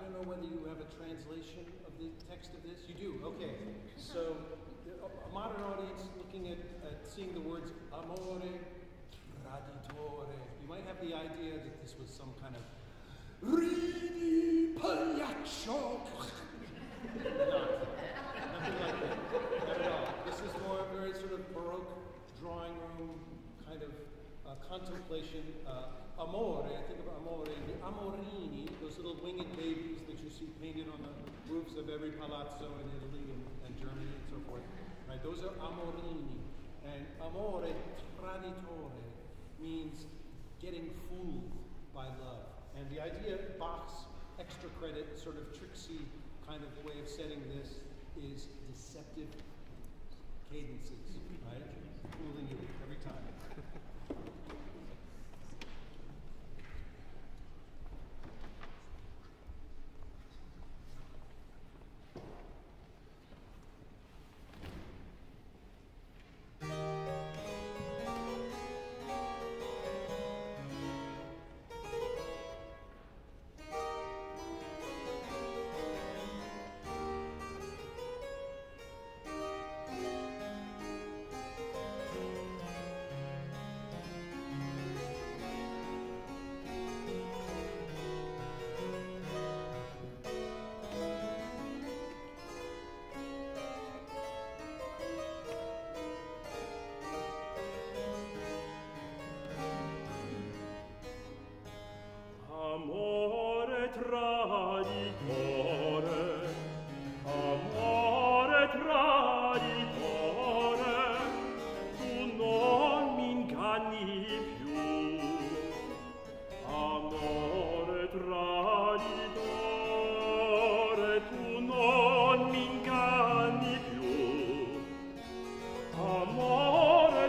don't know whether you have a translation of the text of this. You do, okay. So, a modern audience looking at seeing the words Amore Traditore, you might have the idea that this was some kind of Ridi Pagliaccio. Nothing like that. Not at all. This is more a very sort of Baroque drawing room kind of contemplation. Amore, I think of amore, the amorini, those little winged babies that you see painted on the roofs of every palazzo in Italy and Germany and so forth. Right? Those are amorini. And amore traditore means getting fooled by love. And the idea, Bach's extra credit, sort of tricksy kind of way of setting this is deceptive cadences, right? Fooling you every time. Amore traditore, amore traditore, tu non mi inganni più. Amore traditore, tu non mi inganni più. Amore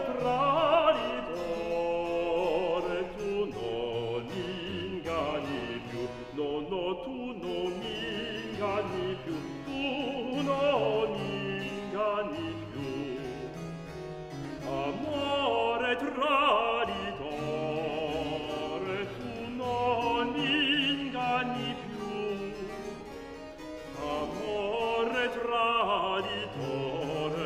traditore, tu non mi no, no, tu non mi inganni più, tu non mi inganni più. Amore traditore, tu non mi inganni più. Amore traditore,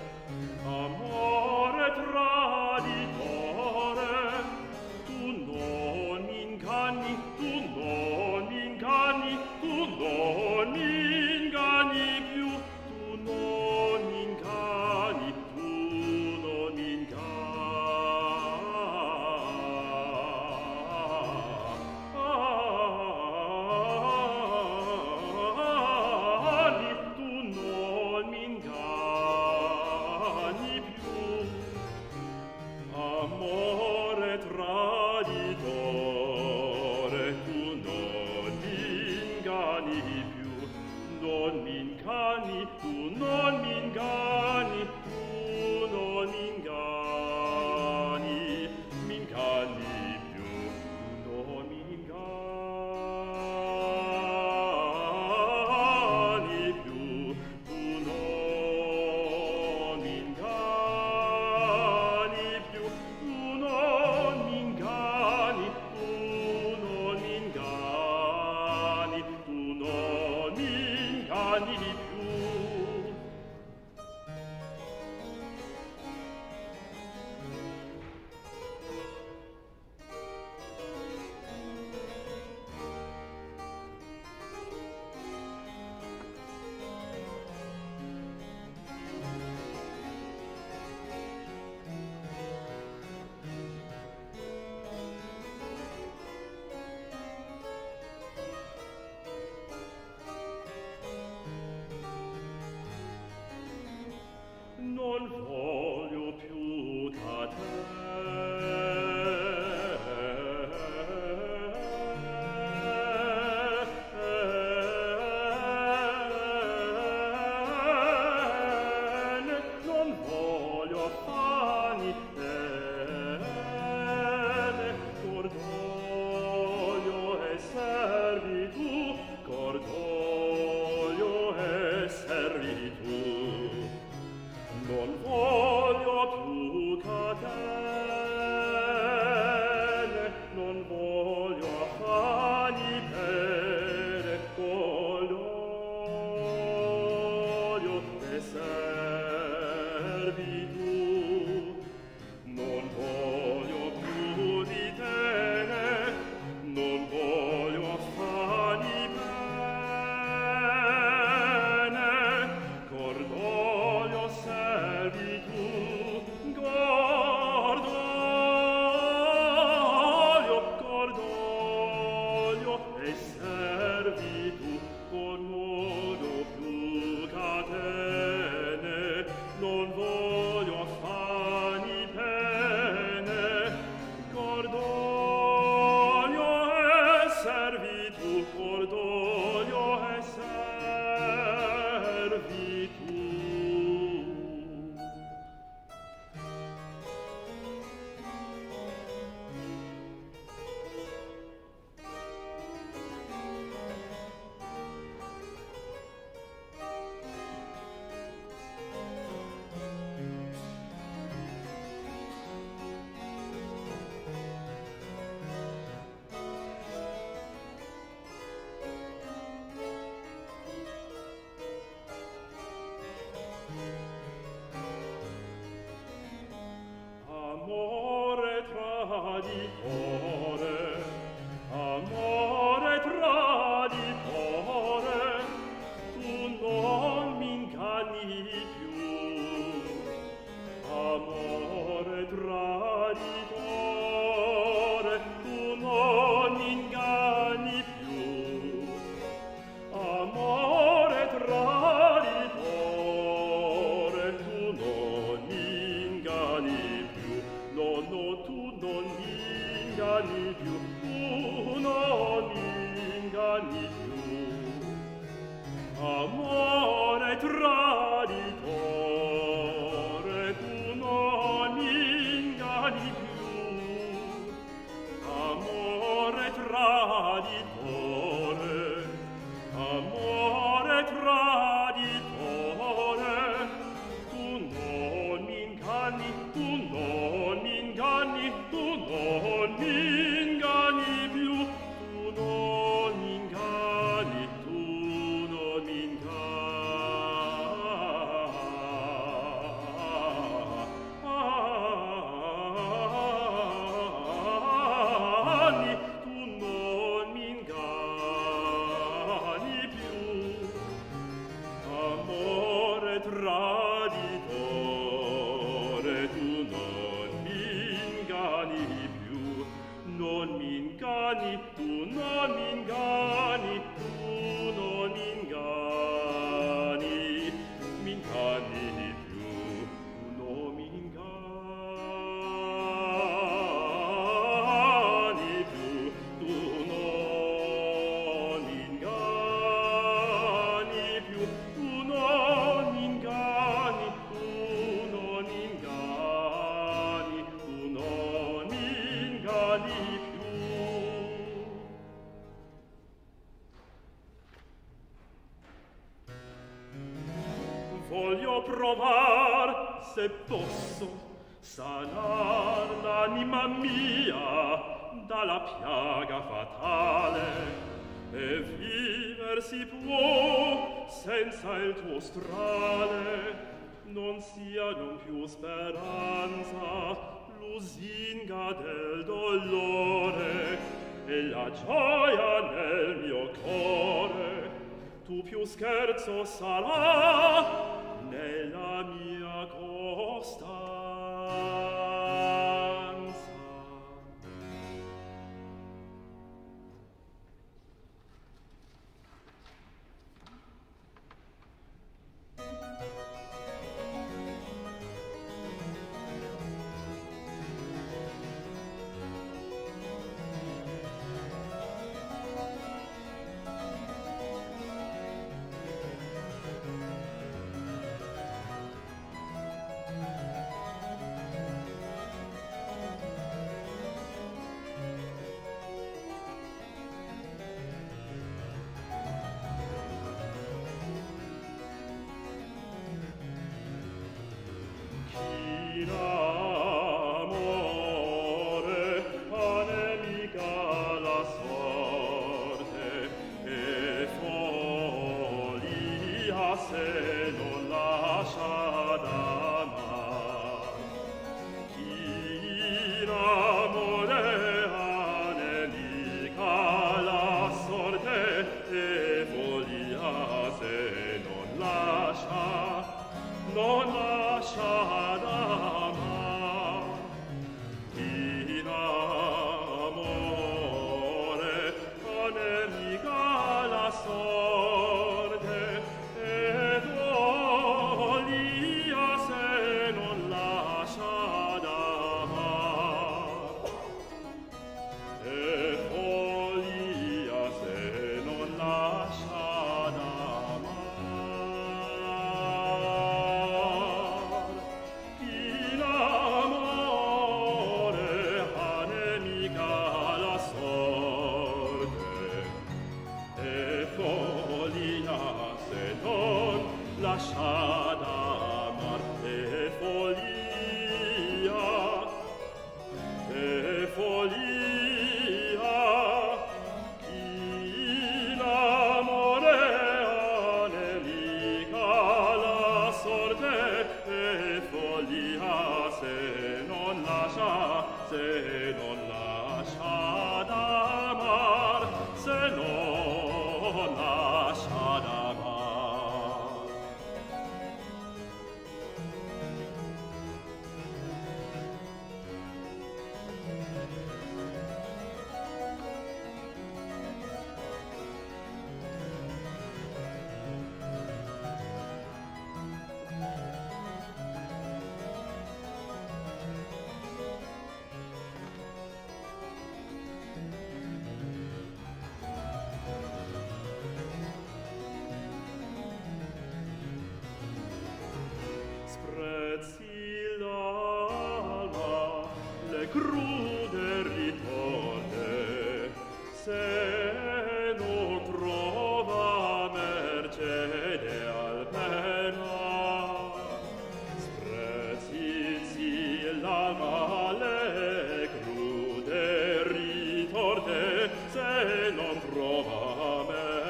amore traditore, tu non mi inganni, tu non mi inganni, tu non mi inganni più, tu non mi inganni, tu non mi inganni, tu non mi inganni più. Amore traditore, tu non mi inganni più, non mi inganni, tu non mi inganni, tu non mi inganni più, non mi inganni più, tu non mi inganni più, tu non mi inganni, tu non mi inganni, tu non mi inganni più. Non voglio più da non voglio affanni cordoglio e servitù, cordoglio e servitù. Non voglio più catene, non voglio affanni per Amore traditore, amore traditore, tu non mi inganni più. Amore traditore, tu non mi inganni più. Amore traditore, tu non mi inganni più. No, no, tu non mi inganni più. Tu non mi inganni più. Amore traditore, tu non mi inganni più. Amore traditore, amore traditore, tu non mi inganni, tu non mi inganni, tu non mi inganni più, tu non mi inganni, tu non mi inganni, tu non mi inganni più. Amore traditore, tu non mi inganni più, non mi inganni, tu non mi inganni, tu non mi inganni, mi inganni più, tu non mi inganni più, tu non mi inganni più, tu non mi inganni, tu non mi inganni, tu non mi inganni più. Voglio provar, se posso, sanar l'anima mia dalla piaga fatale, e viver si può senza il tuo strale, non sia non più speranza, lusinga del dolore, e la gioia nel mio cuore, tu più scherzo sarà nella mia costanza. Sorte se non lascia d'amar, se non lascia d'amar. Crude ritorne, se non trova mercede almena. Sprezzi l'alma, le crude ritorne, se non trova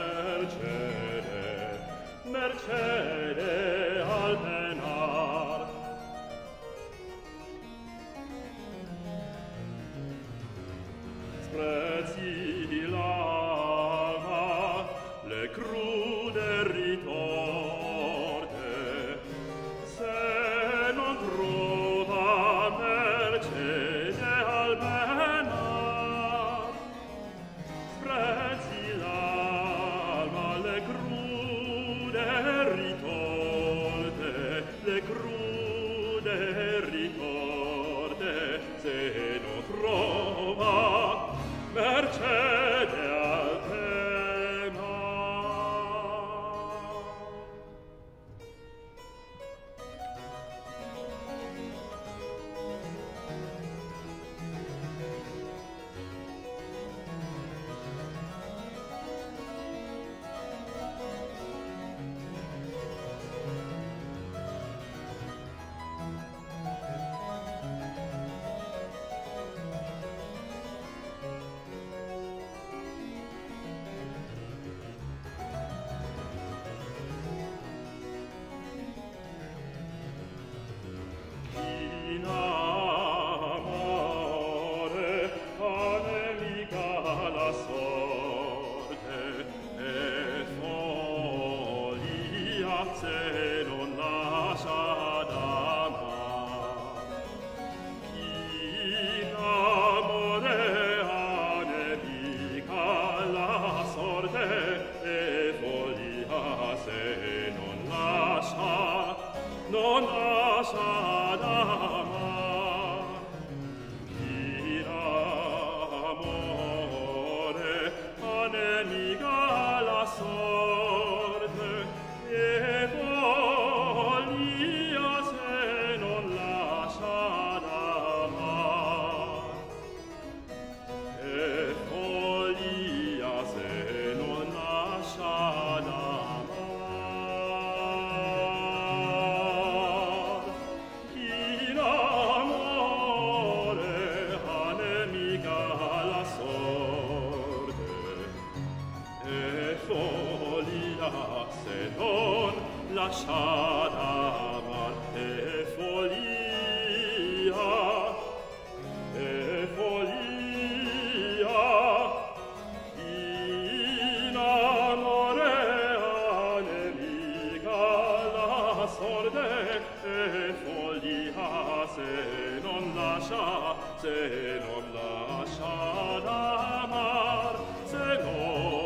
mercede almenar. Sprezzi l'alma, le crude ritorne, se non trova mercede almenar. Sprezzi l'alma, le crude ritorne, le crude ritorne, se non trova mercede almenar. In amore anemica la sorte, e follia se non lascia d'amar. In amore anemica la sorte, e follia se non lascia d'amar. In amore anemica la sorte, e follia se non lascia d'amar. E follia se non lascia d'amar. In amore anemica la sorte, e follia se non lascia d'amar. E follia in amore anemica la sorte, e follia se non lascia d'amar, se non